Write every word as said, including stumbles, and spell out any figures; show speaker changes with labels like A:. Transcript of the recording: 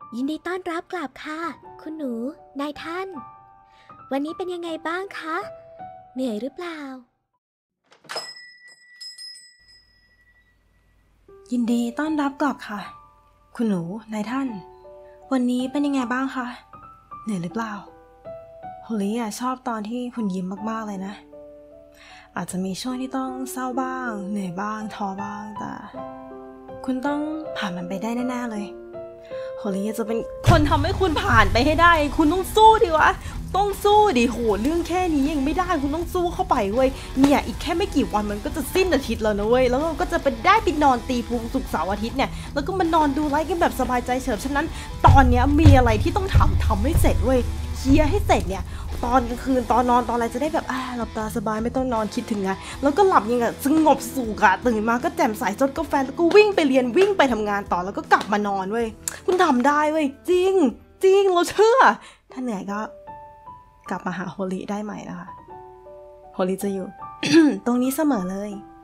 A: ยินดีต้อนรับกลับค่ะคุณหนูนายท่านวันนี้เป็นยังไงบ้างคะเหนื่อยหรือเปล่า
B: ยินดีต้อนรับกลับค่ะคุณหนูนายท่านวันนี้เป็นยังไงบ้างคะเหนื่อยหรือเปล่าโฮลี่อะชอบตอนที่คุณยิ้มมากๆเลยนะอาจจะมีช่วงที่ต้องเศร้าบ้างเหนื่อยบ้างท้อบ้างแต่คุณต้องผ่านมันไปได้แน่ๆเลยโฮลี่จะเป็นคนทำให้คุณผ่านไปให้ได้คุณต้องสู้ดิวะต้องสู้ดิโหเรื่องแค่นี้ยังไม่ได้คุณต้องสู้เข้าไปเว้ยเนี่ยอีกแค่ไม่กี่วันมันก็จะสิ้นอาทิตย์แล้วนะเว้ยแล้วเราก็จะไปได้ไปนอนตีพุงศุกร์เสาร์อาทิตย์เนี่ยแล้วก็มานอนดูไลฟ์กันแบบสบายใจเฉิบฉะนั้นตอนนี้มีอะไรที่ต้องทำทำให้เสร็จเว้ยเคลียร์ให้เสร็จเนี่ยตอนกลางคืนตอนนอนตอนอะไรจะได้แบบอ่าหลับตาสบายไม่ต้องนอนคิดถึงงานแล้วก็หลับยังไงสงบสุขอะตื่นมาก็แจ่มใสจดกาแฟแล้วก็วิ่งไปเรียนวิ่งไปทำงานต่อแล้วก็กลับมานอนเว้ยคุณทำได้เว้ยจริงจริงเราเชื่อถ้าเหนื่อยก็กลับมาหาโฮลี่ได้ใหม่นะคะโฮลี่จะอยู่ ตรงนี้เสมอเลย